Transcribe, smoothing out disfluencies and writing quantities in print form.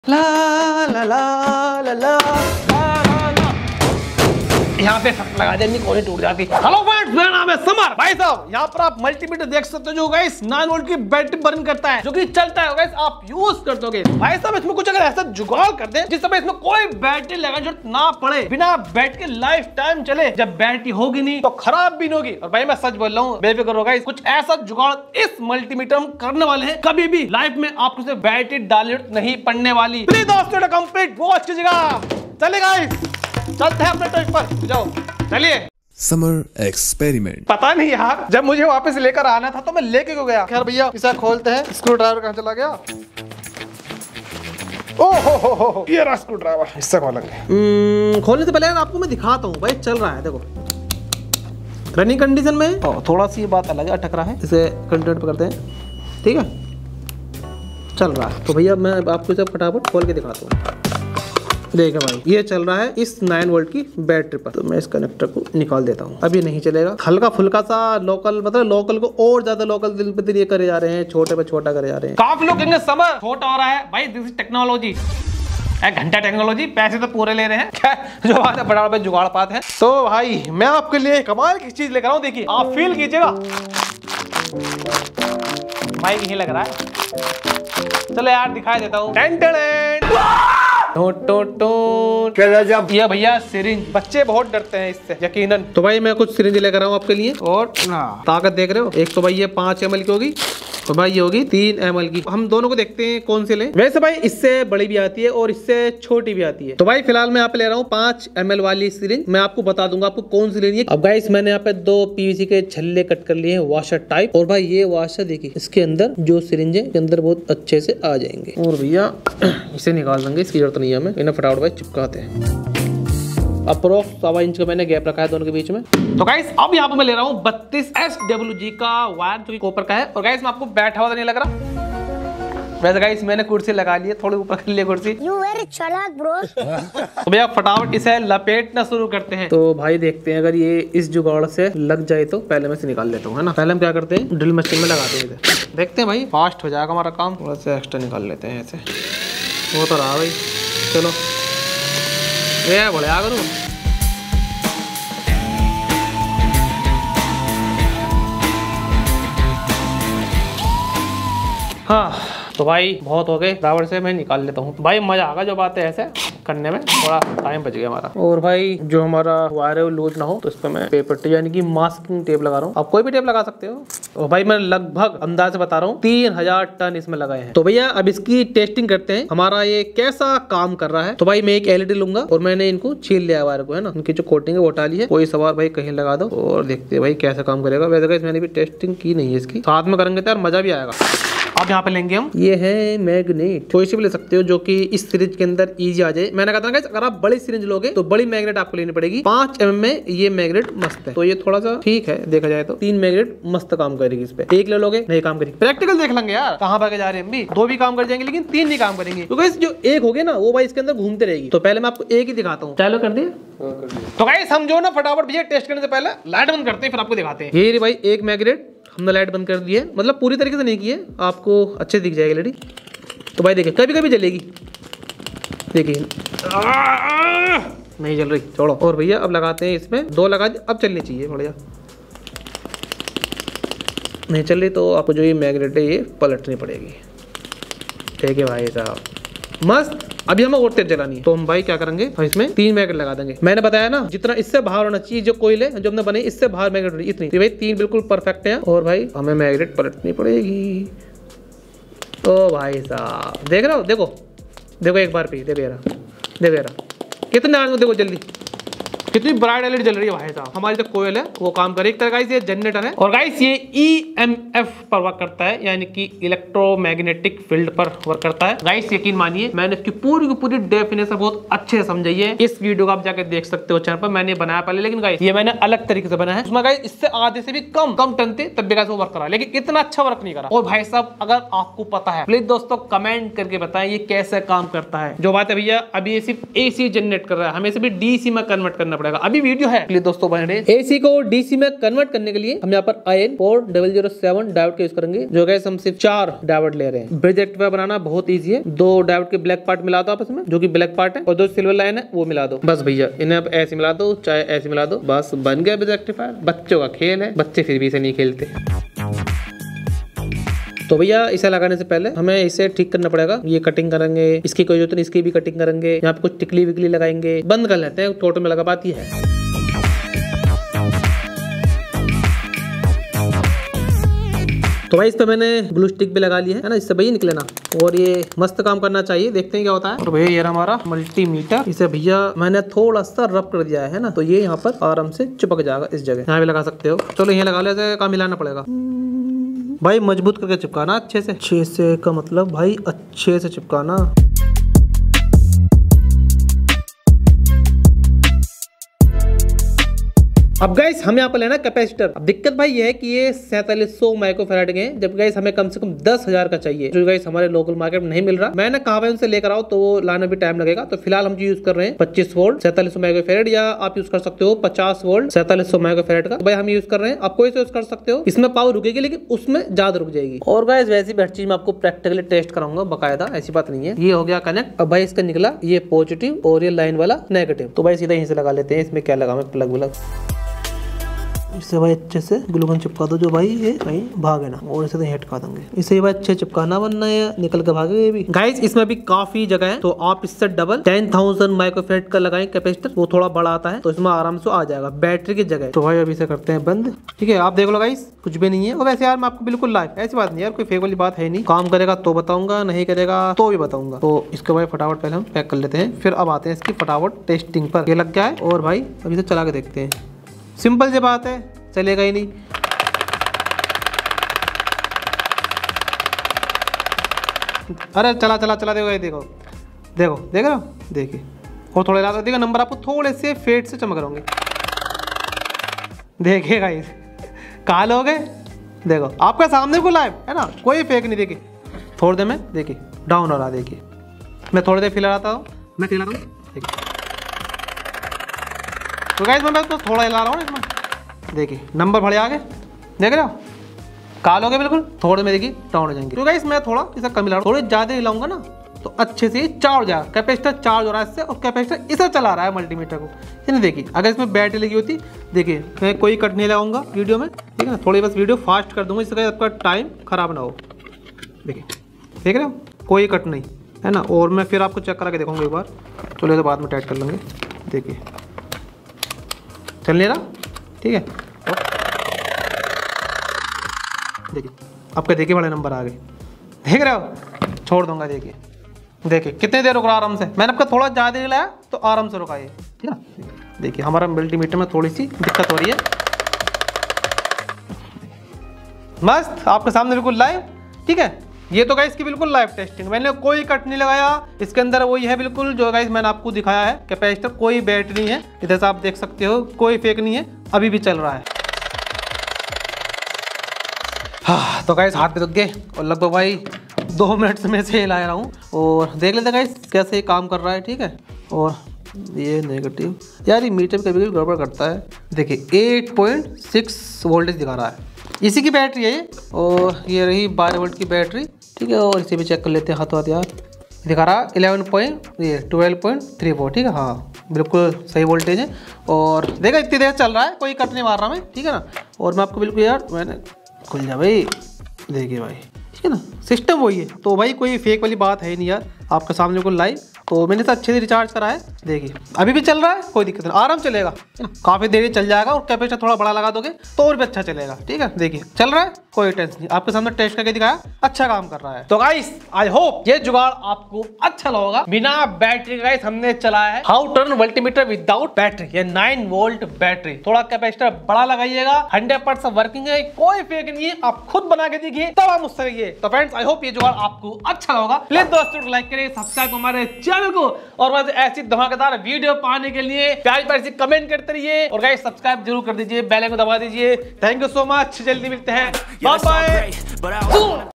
ला ला ला ला ला यहाँ पे फट लगा दे, कोई टूट जाती। हेलो फ्रेंड्स, मेरा नाम है समर। भाई साहब, यहाँ पर आप मल्टीमीटर देख सकते हो जो गाइस 9 वोल्ट की बैटरी बर्न करता है, जो कि चलता है गाइस, आप यूज करते हो। भाई साहब, इसमें कुछ अगर ऐसा जुगाड़ कर दे जिस समय इसमें कोई बैटरी लगाने की जरूरत ना पड़े, बिना बैट के लाइफ टाइम चले। जब बैटरी होगी नहीं तो खराब भी नहीं होगी। और भाई मैं सच बोल रहा हूँ, बेफिक्र हो गाइस, कुछ ऐसा जुगाड़ इस मल्टीमीटर हम करने वाले हैं, कभी भी लाइफ में आपको सिर्फ बैटरी डालने नहीं पड़ने वाली। प्लीज दोस्तों, कंप्लीट वॉच कीजिएगा। चले गाइस, चलते हैं अपने ट्रिप पर, जाओ चलिए। Summer experiment. पता नहीं यार, जब मुझे वापस लेकर आना था तो मैं लेके क्यों गया। खैर भैया, इसे खोलते हैं। स्क्रू ड्राइवर कहाँ चला गया? ओहो, ये रहा स्क्रू ड्राइवर, इससे खोलेंगे। खोलने से पहले आपको मैं दिखाता हूँ। भाई चल रहा है, देखो रनिंग कंडीशन में। थोड़ा सी बात अलग है, अटक रहा है, इसे कंटिन्यू पे करते हैं। ठीक है, चल रहा है। तो भैया मैं आपको इसे फटाफट खोल के दिखाता हूँ। देखिए भाई, ये चल रहा है इस 9 वोल्ट की बैटरी पर। तो मैं इस कनेक्टर को निकाल देता हूँ। अब ये नहीं चलेगा। हल्का फुल्का सा लोकल, मतलब लोकल को और ज्यादा लोकल दिल पे दिल ये करे जा रहे हैं, छोटे पे छोटा करे जा रहे हैं। काफी लोग कहेंगे समर छोटा हो रहा है। भाई दिस इज टेक्नोलॉजी, एक घंटा टेक्नोलॉजी, पैसे तो पूरे ले रहे हैं। क्या जो बात है, बड़ा बड़ा जुगाड़ पात है। तो भाई मैं आपके लिए कमाल की चीज लेकर आऊँ, देखिए आप फील कीजिएगा। माइक ही लग रहा है। चलो यार दिखाई देता हूँ। ये भैया सिरिंज, बच्चे बहुत डरते हैं इससे यकीनन। तो भाई मैं कुछ सिरिंज लेकर आऊँ आपके लिए। और ताकत देख रहे हो, एक तो भाई ये 5 ml की होगी, तो भाई ये होगी 3 ml की। हम दोनों को देखते हैं कौन से लें। वैसे भाई इससे बड़ी भी आती है और इससे छोटी भी आती है। तो भाई फिलहाल मैं यहाँ पे ले रहा हूँ 5 ml वाली सिरिंज। मैं आपको बता दूंगा आपको कौन सी लेनी है। अब गाइस, मैंने यहाँ पे 2 PVC के छल्ले कट कर लिए हैं, वॉशर टाइप। और भाई ये वॉशर देखिए, इसके अंदर जो सिरिंज है, इसके अंदर बहुत अच्छे से आ जाएंगे। और भैया इसे निकाल देंगे, इसकी जरूरत नहीं है हमें। इन्हें फटाफट भाई चिपकाते हैं। अप्रोक्स 1.25 इंच का मैंने गैप रखा है दोनों के बीच में। तो गाइस अब यहाँ पे मैं ले रहा हूँ 32 SWG का वायर, जो कि कॉपर का है। और गाइस मैं आपको बैठा हुआ तो नहीं लग रहा। वैसे गाइस मैंने कुर्सी लगा ली है, थोड़ी ऊपर कर ली कुर्सी। You very चालाक ब्रो। तो भैया फटाफट इसे लपेटना शुरू करते हैं। तो भाई देखते हैं, अगर ये इस जुगाड़ से लग जाए तो पहले मैं इसे निकाल लेता हूँ, है ना। पहले हम क्या करते हैं, ड्रिल मशीन में लगाते हैं इसे। देखते हैं भाई, फास्ट हो जाएगा हमारा काम। थोड़ा सा एक्स्ट्रा निकाल लेते हैं ऐसे। वो तो रहा भाई, चलो ये बढ़िया करूँ। हाँ तो भाई बहुत हो गए, बराबर से मैं निकाल लेता हूँ। भाई मजा आएगा जो बात है ऐसे करने में, थोड़ा टाइम बच गया हमारा। और भाई जो हमारा वायर है वो लूज ना हो, तो इस पर मैं पेपर टेप यानी कि मास्किंग टेप लगा रहा हूँ। आप कोई भी टेप लगा सकते हो। और भाई मैं लगभग अंदाज से बता रहा हूँ 3000 टन इसमें लगाए हैं। तो भैया अब इसकी टेस्टिंग करते हैं, हमारा ये कैसा काम कर रहा है। तो भाई मैं एक LED लूंगा और मैंने इनको छील लिया वायर को, है ना। उनकी जो कोटिंग है वो हटा ली है। कोई सवार भाई कहीं लगा दो और देखते हैं भाई कैसा काम करेगा। वैसे मैंने भी टेस्टिंग की नहीं है इसकी, साथ में करेंगे तो यार मजा भी आएगा। अब यहाँ पे लेंगे हम, ये है मैग्नेट। कोई सी भी ले सकते हो जो कि इस सिरिंज के अंदर इजी आ जाए। मैंने कहा था गाइस, अगर आप बड़ी सिरिंज लोगे तो बड़ी मैग्नेट आपको लेनी पड़ेगी। 5 mm में ये मैग्नेट मस्त है। तो ये थोड़ा सा ठीक है देखा जाए तो। 3 मैग्नेट मस्त काम करेगी इस पे। 1 ले लोगे नहीं काम करेगी। प्रैक्टिकल देख लेंगे यार, कहाँ भागे जा रहे हैं हम भी। 2 भी काम कर जाएंगे लेकिन 3 नहीं काम करेंगे। तो गाइस जो 1 हो गया ना, वो भाई इसके अंदर घूमते रहेगी। तो पहले मैं आपको 1 ही दिखाता हूँ। चालू कर दिया। तो गाइस हम जो ना फटाफट भैया टेस्ट करने से पहले लाइट बंद करते हैं, फिर आपको दिखाते हैं। ये भाई 1 मैग्नेट हमने लाइट बंद कर दी है, मतलब पूरी तरीके से नहीं की है, आपको अच्छे दिख जाएगी लेडी। तो भाई देखिए कभी कभी जलेगी, देखिए नहीं जल रही, छोड़ो। और भैया अब लगाते हैं इसमें 2 लगा दी, अब चलनी चाहिए बढ़िया। नहीं चल रही तो आपको जो ये मैग्नेट है ये पलटनी पड़ेगी। ठीक है भाई साहब, मस्त। अभी हमें और तेज जलानी है, तो हम भाई क्या करेंगे, इसमें 3 मैग्नेट लगा देंगे। मैंने बताया ना, जितना इससे बाहर होना चाहिए, जो कोयले जो हमने बने इससे बाहर मैग्नेट होनी इतनी। तो भाई 3 बिल्कुल परफेक्ट है। और भाई हमें मैग्नेट पलटनी पड़ेगी। ओ भाई साहब देख रहे हो, देखो देखो एक बार पे देखो यार, देखो यार कितने आदमी, देखो जल्दी कितनी ब्राइट LED जल रही है भाई साहब। हमारी जो कोयल है वो काम करे। एक तरह का ये जनरेटर है। और गाइस ये EMF पर वर्क करता है, यानी कि इलेक्ट्रोमैग्नेटिक फील्ड पर वर्क करता है। गाइस यकीन मानिए, मैंने इसकी पूरी की पूरी डेफिनेशन बहुत अच्छे से समझाई है। इस वीडियो को आप जाकर देख सकते हो चैनल पर, मैंने बनाया पहले, लेकिन गाइस ये मैंने अलग तरीके से बनाया है। उसमें गाइस इससे आधे से भी कम टन थे, तब भी गाइस वो वर्क करा, लेकिन इतना अच्छा वर्क नहीं करा। और भाई साहब अगर आपको पता है, प्लीज दोस्तों कमेंट करके बताएं ये कैसे काम करता है। जो बात है भैया, अभी ये सिर्फ AC जनरेट कर रहा है, हमें से भी DC में कन्वर्ट करना पड़ेगा। अभी वीडियो है प्लीज दोस्तों बने रहे। एसी को डीसी में कन्वर्ट करने के लिए हम यहाँ पर IN 4007 डायोड का यूज करेंगे, जो गाइस हम सिर्फ 4 डायोड ले रहे हैं। ब्रिज रेक्टिफायर बनाना बहुत ईजी है। 2 डायोड के ब्लैक पार्ट मिला दो आपस में, जो कि ब्लैक पार्ट है, और 2 सिल्वर लाइन है वो मिला दो। बस भैया इन्हें अब ऐसे मिला दो, चाहे ऐसे मिला दो, बस बन गया ब्रिज रेक्टिफायर। बच्चों का खेल है, बच्चे फिर भी इसे नहीं खेलते। तो भैया इसे लगाने से पहले हमें इसे ठीक करना पड़ेगा। ये कटिंग करेंगे, इसकी कोई जरूरत नहीं, इसकी भी कटिंग करेंगे। यहाँ पे कुछ टिकली विकली लगाएंगे, बंद कर लेते हैं, टोटल में लगा पाती है। तो भाई इस पे मैंने ग्लू स्टिक भी लगा ली है ना, इससे भैया निकले ना, और ये मस्त काम करना चाहिए। देखते हैं क्या होता है। और भैया ये हमारा मल्टीमीटर, इसे भैया मैंने थोड़ा सा रब कर दिया है ना, तो ये यहाँ पर आराम से चिपक जाएगा। इस जगह यहाँ भी लगा सकते हो। चलो ये लगा लेते हैं, काम मिलाना पड़ेगा भाई, मजबूत करके चिपकाना अच्छे से का मतलब भाई अच्छे से चिपकाना। अब गाइस हम यहाँ पर लेना कैपेसिटर। अब दिक्कत भाई ये है कि ये 4700 माइक्रोफैराड के हैं, जब गाइस हमें कम से कम 10,000 का चाहिए, जो गाइस हमारे लोकल मार्केट में नहीं मिल रहा। मैंने कहा भाई उनसे लेकर आओ, तो वो लाने भी टाइम लगेगा। तो फिलहाल हम यूज कर रहे हैं 25 वोल्ट 4700 माइक्रोफैराड, या आप यूज कर सकते हो 50 वोल्ट 4700 माइक्रोफैराड का। भाई हम यूज कर रहे हैं, आप कोई से यूज कर सकते हो। इसमें पावर रुकेगी लेकिन उसमें ज्यादा रुक जाएगी। और गाइस वैसे भी हर चीज में आपको प्रैक्टिकली टेस्ट कराऊंगा बकायदा, ऐसी बात नहीं है। ये हो गया कनेक्ट। अब भाई इसका निकला ये पॉजिटिव और ये लाइन वाला नेगेटिव। तो भाई सीधा यहीं से लगा लेते हैं। इसमें क्या लगा मैं प्लग व्लग, इसे भाई अच्छे से ग्लूगन चिपका दो, जो भाई ये कहीं भागे ना, और इसे तो हटका देंगे। इसे भाई अच्छे चिपकाना, वरना ये निकल के भागे। ये भी गाइस इसमें भी काफी जगह है, तो आप इससे डबल 10,000 माइक्रोफैराड का लगाएं कैपेसिटर, वो थोड़ा बड़ा आता है, तो इसमें आराम से आ जाएगा बैटरी की जगह। तो भाई अभी इसे करते हैं बंद। ठीक है, आप देख लो गाइस कुछ भी नहीं है। और वैसे यार मैं आपको बिल्कुल लाइव, ऐसी बात नहीं यार, कोई फेक वाली बात है नहीं। काम करेगा तो बताऊंगा, नहीं करेगा तो भी बताऊंगा। तो इसको भाई फटाफट पहले हम पैक कर लेते हैं, फिर अब आते हैं इसकी फटाफट टेस्टिंग पर। ये लग गया है, और भाई अभी से चला के देखते हैं। सिंपल सी बात है, चलेगा ही नहीं। अरे चला देखो, ये देखो देखो देख रहे हो, देखिए। और थोड़े रात देखो, नंबर आपको थोड़े से फेड से चमक रहे होंगे, देखिएगा ये काल हो गए। देखो आपके सामने को लाइव है ना, कोई फेक नहीं। देखिए थोड़ी देर में देखिए डाउन हो रहा, देखिए मैं थोड़ी देर फिलहाता हूँ, मैं हिला रहा हूँ, देखिए। तो गाइस मैं तो थोड़ा हिला रहा हूँ इसमें, देखिए नंबर बढ़े आगे, देख रहे हो काल हो गए बिल्कुल। थोड़े में देखिए डाउन हो जाएंगे। तो गाइस मैं थोड़ा इसे कम हिला रहा हूँ, थोड़ी ज्यादा हिलाऊंगा ना तो अच्छे से चार्ज हो जाएगा। कैपेसिटर चार्ज हो रहा है इससे, और कैपेसिटर इसे चला रहा है मल्टीमीटर को। ये नहीं देखिए, अगर इसमें बैटरी लगी होती, देखिए मैं कोई कट नहीं लगाऊंगा वीडियो में, ठीक है ना, थोड़ी बस वीडियो फास्ट कर दूंगा, इससे आपका टाइम खराब ना हो। देखिए देख रहे हो, कोई कट नहीं है ना। और मैं फिर आपको चेक करा के देखूंगा एक बार, चलो तो बाद में टाइट कर लेंगे। देखिए चल नहीं रहा, ठीक है। देखिए आपका देखिए बड़े नंबर आ गए, देख रहे हो। छोड़ दूंगा, देखिए कितने देर रुक रहा आराम से। मैंने आपका थोड़ा ज़्यादा हिलाया तो आराम से रुका ये, ठीक है ना। देखिए हमारा मल्टीमीटर में थोड़ी सी दिक्कत हो रही है। मस्त आपके सामने बिल्कुल लाइव, ठीक है। ये तो गाइस की बिल्कुल लाइव टेस्टिंग, मैंने कोई कट नहीं लगाया। इसके अंदर वही है बिल्कुल जो गाइस मैंने आपको दिखाया है कैपेसिटर, कोई बैटरी नहीं है। इधर से आप देख सकते हो, कोई फेक नहीं है, अभी भी चल रहा है। हाँ तो गाइस हाथ पे दुख गए, और लगभग भाई 2 मिनट से मैं से हिला रहा हूँ। और देख लेते गाइस कैसे ये काम कर रहा है, ठीक है। और ये नेगेटिव यार, ये मीटर कभी कभी गड़बड़ करता है। देखिए 8.6 वोल्टेज दिखा रहा है, इसी की बैटरी है ये। और ये रही 12 वोल्ट की बैटरी, ठीक है। और इसे भी चेक कर लेते हैं हाथों हाथ यार, दिखा रहा 12.3 वोल्ट, ठीक है। हाँ बिल्कुल सही वोल्टेज है। और देखा इतनी देर चल रहा है, कोई कट नहीं मार रहा मैं, ठीक है ना। और मैं आपको बिल्कुल यार, मैंने खुल जा भाई, देखिए भाई, ठीक है ना, सिस्टम वही है। तो भाई कोई फेक वाली बात है नहीं यार, आपके सामने बिल्कुल लाइव। तो मैंने तो अच्छे से रिचार्ज करा है, देखिए अभी भी चल रहा है, कोई दिक्कत नहीं, आराम चलेगा, है ना। काफ़ी देर चल जाएगा, और कैपेसिटर थोड़ा बड़ा लगा दोगे तो और भी अच्छा चलेगा, ठीक है। देखिए चल रहा है, कोई टेंशन नहीं, आपके सामने टेस्ट करके दिखाया, अच्छा काम कर रहा है। तो गाइस आई होप ये जुगाड़ आपको अच्छा लगेगा। बिना बैटरी गाइस हमने चलाया है how turn multimeter without battery, ये 9 वोल्ट बैटरी। थोड़ा कैपेसिटर बड़ा लगाइएगा, 100% वर्किंग है, कोई फेक नहीं है, आप खुद बना के देखिए तब आप मुझसे कहिए। तो फ्रेंड्स आई होप ये जुगाड़ आपको अच्छा लगेगा। प्लीज दोस्तों लाइक करें, सब्सक्राइब हमारे चैनल को, और बस ऐसी धमाकेदार वीडियो पाने के लिए प्यार प्यार से कमेंट करते रहिए। और गाइस सब्सक्राइब जरूर कर दीजिए, बेल आइकन दबा दीजिए। थैंक यू सो मच, जल्दी मिलते हैं, बाय बाय।